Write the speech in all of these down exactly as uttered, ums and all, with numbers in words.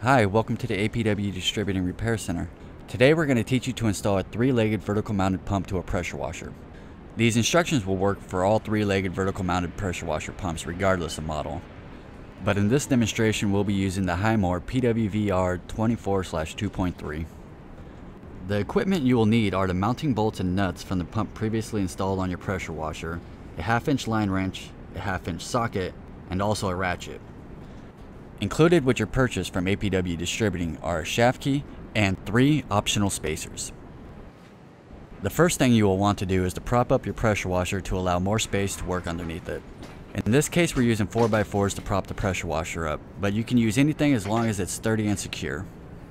Hi, welcome to the A P W Distributing Repair Center. Today we're going to teach you to install a three-legged vertical mounted pump to a pressure washer. These instructions will work for all three-legged vertical mounted pressure washer pumps regardless of model. But in this demonstration we'll be using the Highmore P W V R twenty-four slash two point three. The equipment you will need are the mounting bolts and nuts from the pump previously installed on your pressure washer, a half-inch line wrench, a half-inch socket, and also a ratchet. Included with your purchase from A P W Distributing are a shaft key and three optional spacers. The first thing you will want to do is to prop up your pressure washer to allow more space to work underneath it. In this case we're using four by fours to prop the pressure washer up, but you can use anything as long as it's sturdy and secure.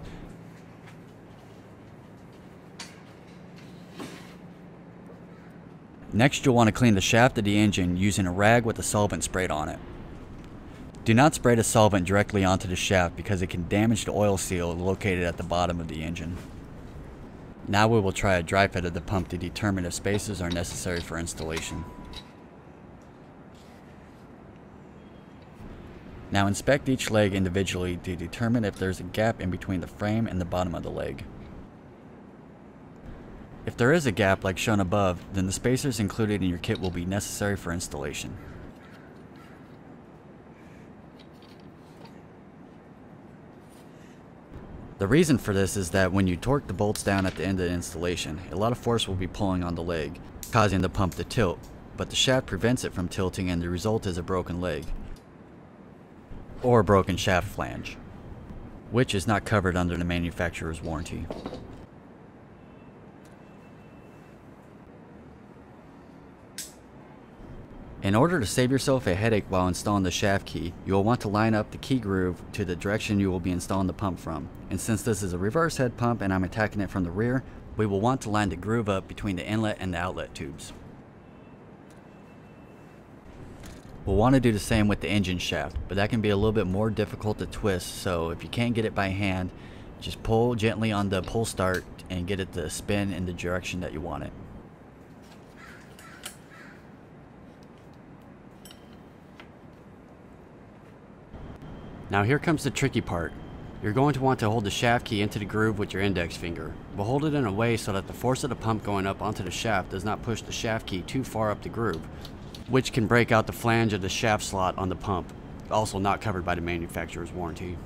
Next you'll want to clean the shaft of the engine using a rag with a solvent sprayed on it. Do not spray the solvent directly onto the shaft because it can damage the oil seal located at the bottom of the engine. Now we will try a dry fit of the pump to determine if spacers are necessary for installation. Now inspect each leg individually to determine if there's a gap in between the frame and the bottom of the leg. If there is a gap like shown above, then the spacers included in your kit will be necessary for installation. The reason for this is that when you torque the bolts down at the end of the installation, a lot of force will be pulling on the leg, causing the pump to tilt, but the shaft prevents it from tilting and the result is a broken leg, or a broken shaft flange, which is not covered under the manufacturer's warranty. In order to save yourself a headache while installing the shaft key, you will want to line up the key groove to the direction you will be installing the pump from. And since this is a reverse head pump and I'm attacking it from the rear, we will want to line the groove up between the inlet and the outlet tubes. We'll want to do the same with the engine shaft, but that can be a little bit more difficult to twist, so if you can't get it by hand, just pull gently on the pull start and get it to spin in the direction that you want it. Now here comes the tricky part. You're going to want to hold the shaft key into the groove with your index finger, but hold it in a way so that the force of the pump going up onto the shaft does not push the shaft key too far up the groove, which can break out the flange of the shaft slot on the pump, also not covered by the manufacturer's warranty.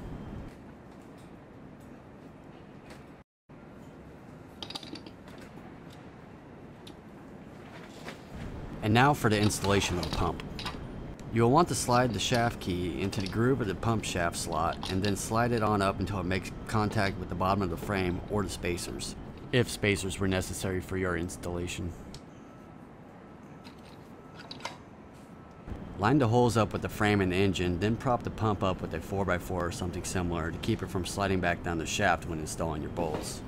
And now for the installation of the pump. You will want to slide the shaft key into the groove of the pump shaft slot and then slide it on up until it makes contact with the bottom of the frame or the spacers, if spacers were necessary for your installation. Line the holes up with the frame and the engine, then prop the pump up with a four by four or something similar to keep it from sliding back down the shaft when installing your bolts.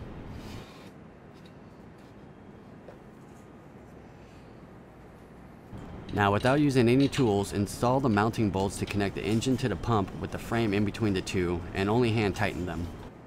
Now without using any tools, install the mounting bolts to connect the engine to the pump with the frame in between the two, and only hand tighten them.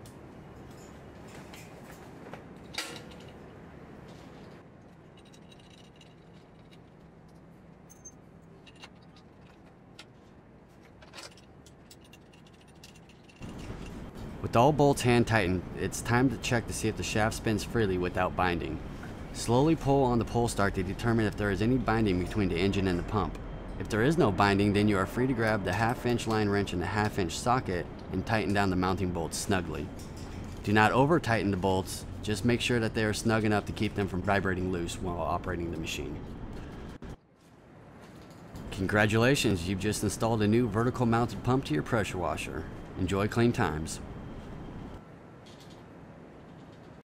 With all bolts hand tightened, it's time to check to see if the shaft spins freely without binding. Slowly pull on the pull start to determine if there is any binding between the engine and the pump. If there is no binding, then you are free to grab the half inch line wrench and the half inch socket and tighten down the mounting bolts snugly. Do not over tighten the bolts, just make sure that they are snug enough to keep them from vibrating loose while operating the machine. Congratulations, you've just installed a new vertical mounted pump to your pressure washer. Enjoy clean times.